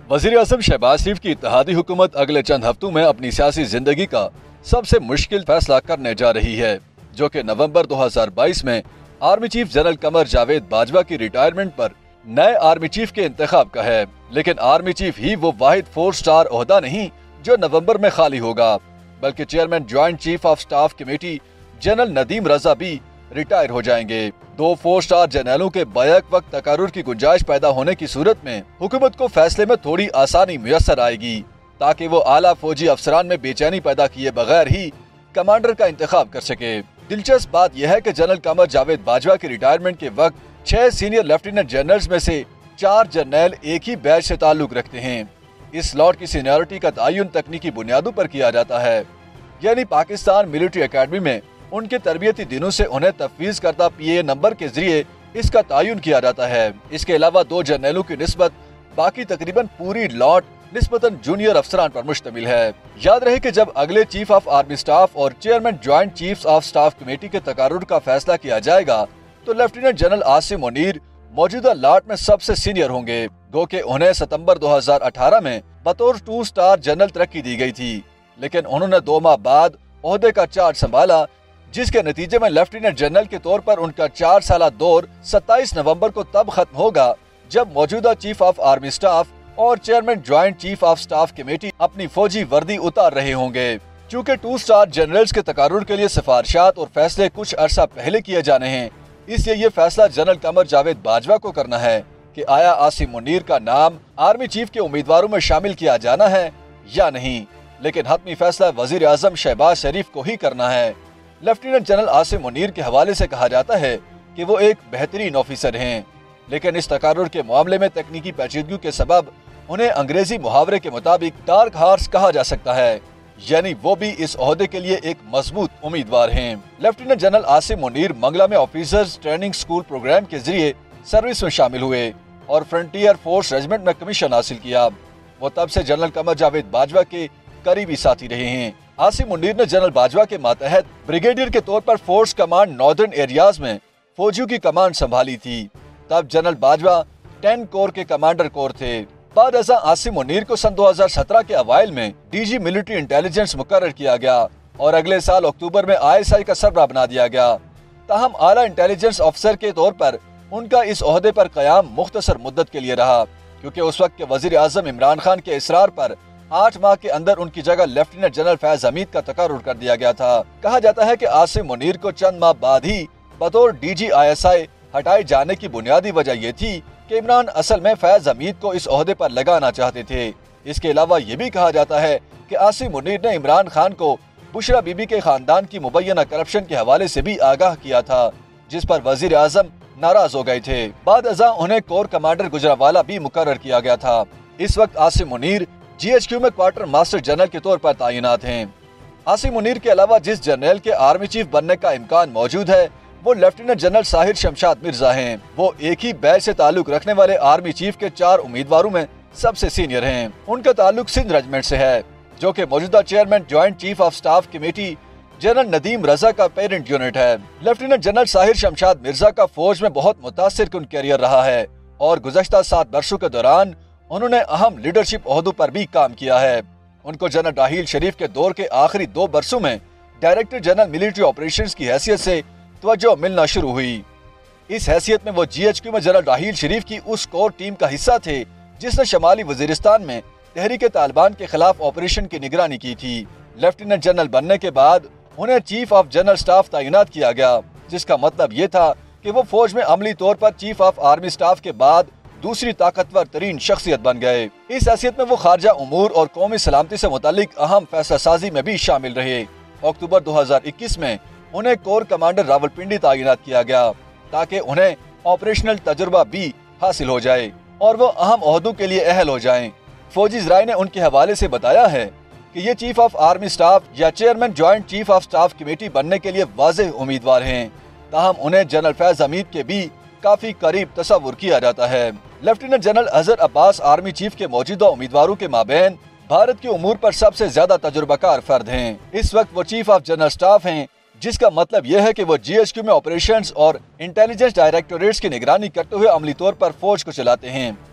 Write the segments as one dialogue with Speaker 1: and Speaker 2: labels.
Speaker 1: वजीर आज़म शहबाज शरीफ की इत्तेहादी हुकूमत अगले चंद हफ्तों में अपनी सियासी जिंदगी का सबसे मुश्किल फैसला करने जा रही है, जो कि नवंबर 2022 में army chief general Qamar Javed Bajwa की रिटायरमेंट पर नए आर्मी चीफ के इंतखाब का है। लेकिन आर्मी चीफ ही वो वाहिद 4 स्टार ओहदा नहीं जो नवंबर में खाली होगा, बल्कि chairman joint chief of staff committee general Nadeem Raza भी रिटायर हो जाएंगे। 2 4 स्टार जनरलों के बैक वक्त तकर्रुर की गुंजाइश पैदा होने की सूरत में हुकूमत को फैसले में थोड़ी आसानी मुयस्सर आएगी, ताकि वो आला फौजी अफसरान में बेचैनी पैदा किए बगैर ही कमांडर का इंतखाब कर सके। दिलचस्प बात यह है कि जनरल कमर जावेद बाजवा की रिटायरमेंट के वक्त 6 सीनियर लेफ्टिनेंट जनरल्स में से 4 जनरल एक ही बैच से ताल्लुक रखते हैं। इस स्लॉट की सीनियरिटी का तयन तकनीकी बुनियादों पर किया जाता है, यानी पाकिस्तान मिलिट्री एकेडमी में उनके तरबियती दिनों से उन्हें तफवीज करदा PA नंबर के जरिए इसका तयन किया जाता है। इसके अलावा 2 जनरलों की निस्बत बाकी तकरीबन पूरी लॉट निस्बतन जूनियर अफसरान पर मुश्तमिल है। याद रहे कि जब अगले चीफ ऑफ आर्मी स्टाफ और chairman joint chiefs of staff committee के तकर्रुर का फैसला किया जाएगा तो लेफ्टिनेंट जनरल आसिम मुनीर मौजूदा लॉट में सबसे सीनियर होंगे, गो कि उन्हें सितंबर 2018 में बतौर 2 स्टार जनरल तरक्की दी गई थी, लेकिन उन्होंने 2 माह बाद ओहदे का चार्ज संभाला, जिसके नतीजे में लेफ्टिनेंट जनरल के तौर पर उनका 4 साला दौर 27 नवंबर को तब खत्म होगा जब मौजूदा चीफ ऑफ आर्मी स्टाफ और chairman joint chief of staff committee अपनी फौजी वर्दी उतार रहे होंगे। चूँकि 2 स्टार जनरल्स के तकर्रुर के लिए सिफारिशात और फैसले कुछ अरसा पहले किए जाने हैं, इसलिए ये फैसला जनरल कमर जावेद बाजवा को करना है कि आया आसिम मुनीर का नाम आर्मी चीफ के उम्मीदवारों में शामिल किया जाना है या नहीं। लेकिन हतमी फैसला वजीर आज़म शहबाज शरीफ को ही करना है। लेफ्टिनेंट जनरल आसिम मुनीर के हवाले से कहा जाता है कि वो एक बेहतरीन ऑफिसर हैं, लेकिन इस तकर्रुर के मामले में तकनीकी पेचीदगी के सबब उन्हें अंग्रेजी मुहावरे के मुताबिक डार्क हार्स कहा जा सकता है, यानी वो भी इस ओहदे के लिए एक मजबूत उम्मीदवार हैं। लेफ्टिनेंट जनरल आसिम मुनीर मंगला में ऑफिसर्स ट्रेनिंग स्कूल प्रोग्राम के जरिए सर्विस में शामिल हुए और फ्रंटियर फोर्स रेजिमेंट में कमीशन हासिल किया। वो तब से जनरल कमर जावेद बाजवा के करीबी साथी रहे हैं। आसिम मुनीर ने जनरल बाजवा के मातहत ब्रिगेडियर के तौर पर फोर्स कमांड नॉर्दर्न एरियाज में फौजियों की कमांड संभाली थी। तब जनरल बाजवा 10 कोर के कमांडर कोर थे। बाद अज़ा आसिम मुनीर को सन 2017 के अवाइल में DG मिलिट्री इंटेलिजेंस मुकर्रर किया गया और अगले साल अक्टूबर में ISI का सरबराह बना दिया गया। ताहम आला इंटेलिजेंस ऑफिसर के तौर पर उनका इस ओहदे पर कयाम मुख्तसर मुद्दत के लिए रहा, क्योंकि उस वक्त के वजीर आज़म इमरान खान के इसरार पर 8 माह के अंदर उनकी जगह लेफ्टिनेंट जनरल फैज हमीद का तकर्रुर कर दिया गया था। कहा जाता है कि आसिम मुनीर को चंद माह बाद ही बतौर DG ISI हटाए जाने की बुनियादी वजह ये थी कि इमरान असल में फैज हमीद को इस ओहदे पर लगाना चाहते थे। इसके अलावा ये भी कहा जाता है कि आसिम मुनीर ने इमरान खान को बुशरा बीबी के खानदान की मुबैना करप्शन के हवाले से भी आगाह किया था, जिस पर वजीर आज़म नाराज हो गए थे। बाद अज़ा उन्हें कोर कमांडर गुजरावाला भी मुकर्रर किया गया था। इस वक्त आसिम मुनीर GHQ में क्वार्टर मास्टर जनरल के तौर पर तैनात हैं। आसिम मुनीर के अलावा जिस जनरल के आर्मी चीफ बनने का इम्कान मौजूद है वो लेफ्टिनेंट जनरल साहिर शमशाद मिर्जा हैं। वो एक ही बैच से ताल्लुक रखने वाले आर्मी चीफ के 4 उम्मीदवारों में सबसे सीनियर हैं। उनका ताल्लुक सिंध रेजिमेंट से है, जो कि मौजूदा chairman joint chief of staff committee general Nadeem Raza का पेरेंट यूनिट है। लेफ्टिनेंट जनरल साहिर शमशाद मिर्जा का फौज में बहुत मुतासिर कुन कैरियर रहा है और गुज़श्ता 7 वर्षों के दौरान उन्होंने अहम लीडरशिप ओहदों पर भी काम किया है। उनको जनरल राहील शरीफ के दौर के आखिरी 2 वर्षों में डायरेक्टर जनरल मिलिट्री ऑपरेशंस की हैसियत से तवज्जो मिलना शुरू हुई। इस हैसियत में वो GHQ में जनरल राहील शरीफ की उस कोर टीम का हिस्सा थे जिसने शमाली वजीरिस्तान में तहरीक तालिबान के खिलाफ ऑपरेशन की निगरानी की थी। लेफ्टिनेंट जनरल बनने के बाद उन्हें चीफ ऑफ जनरल स्टाफ तैनात किया गया, जिसका मतलब ये था कि वो फौज में अमली तौर पर चीफ ऑफ आर्मी स्टाफ के बाद दूसरी ताकतवर तरीन शख्सियत बन गए। इस हैसियत में वो खारजा उमूर और कौमी सलामती से मुतालिक अहम फैसला साजी में भी शामिल रहे। अक्टूबर 2021 में उन्हें कोर कमांडर रावलपिंडी तैनात किया गया ताकि उन्हें ऑपरेशनल तजुर्बा भी हासिल हो जाए और वो अहम ओहदों के लिए अहल हो जाएं। फौजी ज़राए ने उनके हवाले से बताया है कि ये चीफ ऑफ आर्मी स्टाफ या chairman joint chief of staff committee बनने के लिए वाज़ेह उम्मीदवार हैं, ताहम उन्हें जनरल फैज हमीद के भी काफी करीब तस्वुर किया जाता है। Lieutenant general Azhar Abbas army chief के मौजूदा उम्मीदवारों के माबैन भारत के उमूर पर सबसे ज्यादा तजुर्बाकार फर्द हैं। इस वक्त वो चीफ ऑफ जनरल स्टाफ हैं, जिसका मतलब यह है कि वो GHQ में ऑपरेशंस और इंटेलिजेंस डायरेक्टोरेट्स की निगरानी करते हुए अमली तौर पर फौज को चलाते हैं।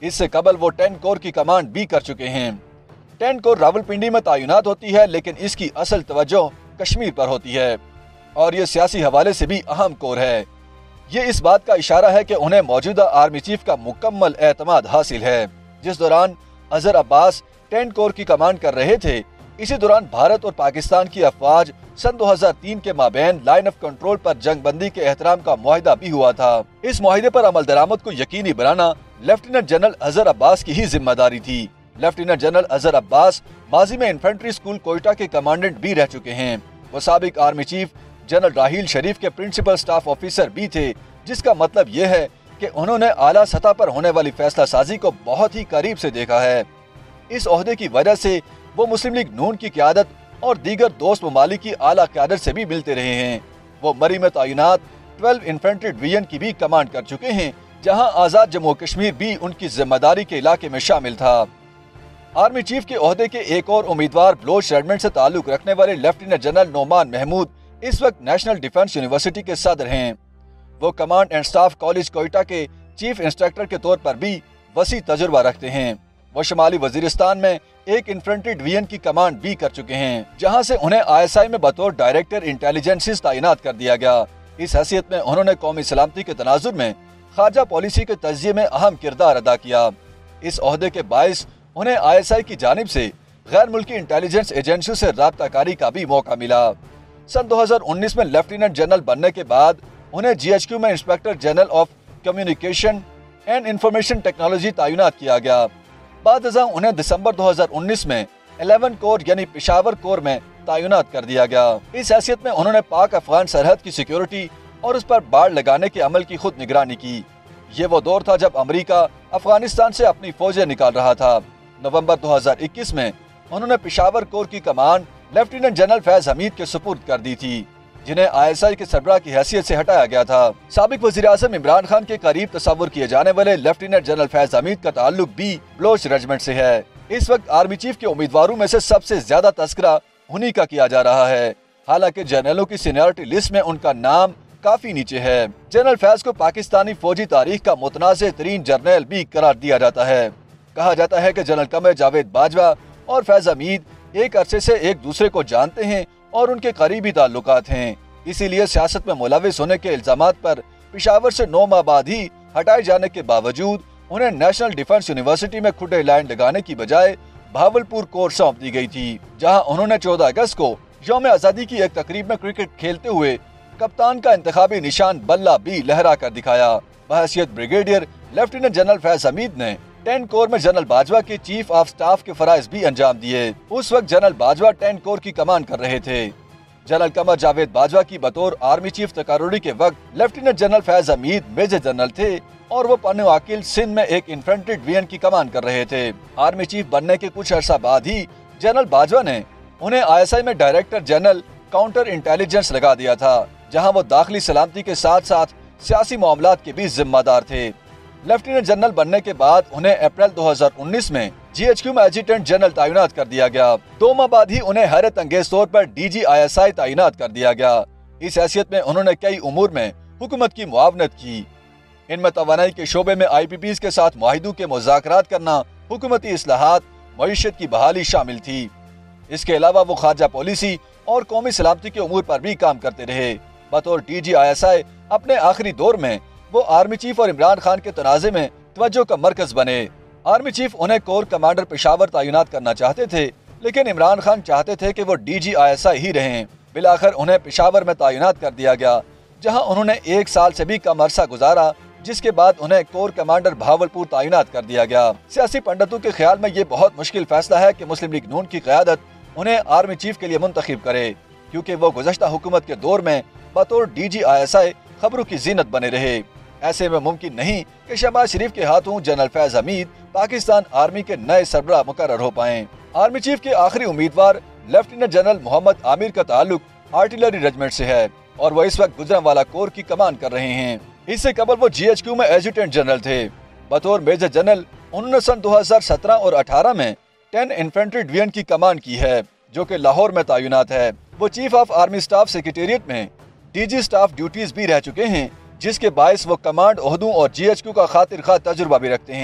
Speaker 1: इससे कबल वो 10 कोर की कमांड भी कर चुके हैं। 10 कोर रावलपिंडी में तैनात होती है, लेकिन इसकी असल तवज्जो कश्मीर पर होती है और ये सियासी हवाले से भी अहम कोर है। ये इस बात का इशारा है कि उन्हें मौजूदा आर्मी चीफ का मुकम्मल एतमाद हासिल है। जिस दौरान अजहर अब्बास 10 कोर की कमांड कर रहे थे, इसी दौरान भारत और पाकिस्तान की अफवाज सन 2003 के माबैन लाइन ऑफ कंट्रोल पर जंगबंदी के एहतराम का मुआहिदा भी हुआ था। इस मुआहिदे पर अमल दरामद को यकीनी बनाना लेफ्टिनेंट जनरल अजहर अब्बास की ही जिम्मेदारी थी। लेफ्टिनेंट जनरल अजहर अब्बास माजी में इन्फेंट्री स्कूल कोयटा के कमांडेंट भी रह चुके हैं। वो साबिक army chief general Raheel Sharif के प्रिंसिपल स्टाफ ऑफिसर भी थे, जिसका मतलब ये है कि उन्होंने आला सतह पर होने वाली फैसला साजी को बहुत ही करीब से देखा है। इस ओहदे की वजह से वो मुस्लिम लीग नून की क़यादत और दीगर दोस्त ममालिक की आला क़यादत से भी मिलते रहे हैं। वो मरी में तैनात 12 इन्फेंट्री डिवीजन की भी कमांड कर चुके हैं, जहां आज़ाद जम्मू कश्मीर भी उनकी जिम्मेदारी के इलाके में शामिल था। आर्मी चीफ के ओहदे के एक और उम्मीदवार बलोच रेजिमेंट से ताल्लुक रखने वाले लेफ्टिनेंट जनरल नोमान महमूद इस वक्त नेशनल डिफेंस यूनिवर्सिटी के सदर हैं। वो command and staff college Quetta के चीफ इंस्ट्रक्टर के तौर पर भी वसी तजुर्बा रखते हैं। वो शुमाली वजीरिस्तान में एक इन्फेंट्री डिवीजन की कमांड भी कर चुके हैं, जहां से उन्हें ISI में बतौर डायरेक्टर इंटेलिजेंस तैनात कर दिया गया। इस हैसियत में उन्होंने कौमी सलामती के तनाजुर में खारजा पॉलिसी के तज्जिये में अहम किरदार अदा किया। इस ओहदे के बायस उन्हें ISI की जानिब से गैर मुल्की इंटेलिजेंस एजेंसियों से राब्ताकारी का भी मौका मिला। सन 2019 में लेफ्टिनेंट जनरल बनने के बाद उन्हें GHQ में inspector general of communication and information technology तैनात किया गया। बाद उन्हें दिसंबर 2019 में 11 कोर यानी पेशावर कोर में तैनात कर दिया गया। इस हैसियत में उन्होंने पाक अफगान सरहद की सिक्योरिटी और उस पर बाड़ लगाने के अमल की खुद निगरानी की। ये वो दौर था जब अमेरिका अफगानिस्तान से अपनी फौजें निकाल रहा था। नवंबर 2021 में उन्होंने पेशावर कोर की कमान लेफ्टिनेंट जनरल फैज हमीद के सुपुर्द कर दी थी, जिन्हें ISI के सरबराह की हैसियत से हटाया गया था। साबिक वज़ीर आज़म इमरान खान के करीब तस्वुर किए जाने वाले लेफ्टिनेंट जनरल फैज हमीद का ताल्लुक भी बलोच रेजिमेंट से है। इस वक्त आर्मी चीफ के उम्मीदवारों में से सबसे ज्यादा तस्करा उन्हीं का किया जा रहा है। हालांकि जनरलों की सीनियरिटी लिस्ट में उनका नाम काफी नीचे है। जनरल फैज को पाकिस्तानी फौजी तारीख का मुतनाज़ तरीन जर्नल भी करार दिया जाता है। कहा जाता है कि जनरल कमर जावेद बाजवा और फैज हमीद एक अरसे से एक दूसरे को जानते हैं और उनके करीबी ताल्लुकात हैं। इसीलिए सियासत में मुलविस होने के इल्जामात पर पेशावर से 9 माह बाद ही हटाए जाने के बावजूद उन्हें नेशनल डिफेंस यूनिवर्सिटी में खुटे लाइन लगाने की बजाय भावलपुर कोर सौंप दी गई थी, जहां उन्होंने 14 अगस्त को यौम आज़ादी की एक तकरीब में क्रिकेट खेलते हुए कप्तान का इंतखाबी निशान बल्ला भी लहरा कर दिखाया। बहैसियत brigadier lieutenant general Faiz Hameed ने 10 कोर में जनरल बाजवा के चीफ ऑफ स्टाफ के फराइज भी अंजाम दिए। उस वक्त जनरल बाजवा 10 कोर की कमान कर रहे थे। जनरल कमर जावेद बाजवा की बतौर आर्मी चीफ तकारुरी के वक्त lieutenant general Faiz Hameed major general थे और वो पन्नू आकिल सिंध में एक इन्फेंट्री डिवीजन की कमान कर रहे थे। आर्मी चीफ बनने के कुछ अर्सा बाद ही जनरल बाजवा ने उन्हें ISI में डायरेक्टर जनरल काउंटर इंटेलिजेंस लगा दिया था, जहां वो दाखिली सलामती के साथ साथ सियासी मामलात के भी जिम्मेदार थे। लेफ्टिनेंट जनरल बनने के बाद उन्हें अप्रैल 2019 में GHQ में एडजुटेंट जनरल तैनात कर दिया गया। 2 माह बाद ही उन्हें हैरत अंगेज तौर पर DG ISI तैनात कर दिया गया। इस हैसियत में उन्होंने कई उमूर में हुकूमत की मुआवनत की। इनमें तवानाई के शोबे में IPPs के साथ मुआहिदों के मुज़ाकरात करना, हुकूमती इस्लाहात, मईशत की बहाली शामिल थी। इसके अलावा वो खारजा पॉलिसी और कौमी सलामती के उमूर पर भी काम करते रहे। बतौर DG ISI अपने आखिरी दौर में वो आर्मी चीफ और इमरान खान के तनाज़े में तवज्जो का मरकज बने। आर्मी चीफ उन्हें कोर कमांडर पेशावर तैनात करना चाहते थे, लेकिन इमरान खान चाहते थे कि वो DG ISI ही रहें। बिलाखिर उन्हें पेशावर में तैनात कर दिया गया, जहां उन्होंने 1 साल से भी कम अरसा गुजारा, जिसके बाद उन्हें कोर कमांडर भावलपुर तैनात कर दिया गया। सियासी पंडितों के ख्याल में ये बहुत मुश्किल फैसला है कि मुस्लिम लीग नून की क़यादत उन्हें आर्मी चीफ के लिए मुंतखब करे, क्योंकि वो गुज़श्ता हुकूमत के दौर में बतौर DG ISI खबरों की जीनत बने रहे। ऐसे में मुमकिन नहीं कि शहबाज शरीफ के हाथों जनरल फैज हमीद पाकिस्तान आर्मी के नए सरबराह मुकर्रर हो पाएं। आर्मी चीफ के आखिरी उम्मीदवार लेफ्टिनेंट जनरल मोहम्मद आमिर का ताल्लुक आर्टिलरी रेजिमेंट से है और वह इस वक्त गुजरांवाला कोर की कमान कर रहे हैं। इससे कबल वो GHQ में एडजुटेंट जनरल थे। बतौर मेजर जनरल उन्होंने सन 2017 और 18 में 10 इन्फेंट्री डिवीजन की कमान की है, जो कि लाहौर में तैनात है। वो chief of army staff secretariat में DG स्टाफ ड्यूटीज भी रह चुके हैं, जिसके बायस वो कमांड ओहदों और GHQ का खातिर खा तजुर्बा भी रखते हैं।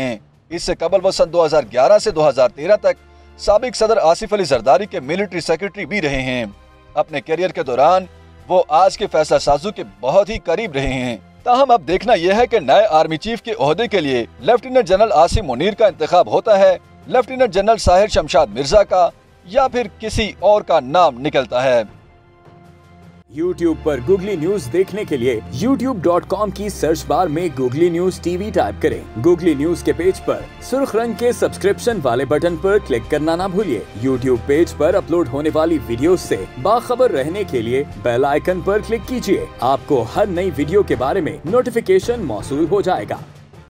Speaker 1: اس سے قبل وہ सन 2011 سے 2013 تک سابق صدر آصف علی زرداری کے ملٹری سیکرٹری بھی رہے ہیں۔ اپنے کیریئر کے دوران وہ آج کے فیصلہ سازوں کے بہت ہی قریب رہے ہیں۔ تاہم اب دیکھنا یہ ہے کہ نئے آرمی چیف کے عہدے کے لیے لیفٹیننٹ جنرل عاصم منیر کا انتخاب ہوتا ہے، لیفٹیننٹ جنرل ساحر شمشاد مرزا کا، یا پھر کسی اور کا نام نکلتا ہے۔
Speaker 2: YouTube پر گوگلی نیوز دیکھنے کے لیے youtube.com کی سرچ بار میں Googly news T V type کریں۔ گوگلی نیوز کے پیج پر سرخ رنگ کے سبسکرپشن والے بٹن پر کلک کرنا نہ بھولیے۔ YouTube پیج پر اپلوڈ ہونے والی ویڈیوز سے باخبر رہنے کے لیے بیل آئیکن پر کلک کیجیے۔ آپ کو ہر نئی ویڈیو کے بارے میں نوٹیفیکیشن موصول ہو جائے گا۔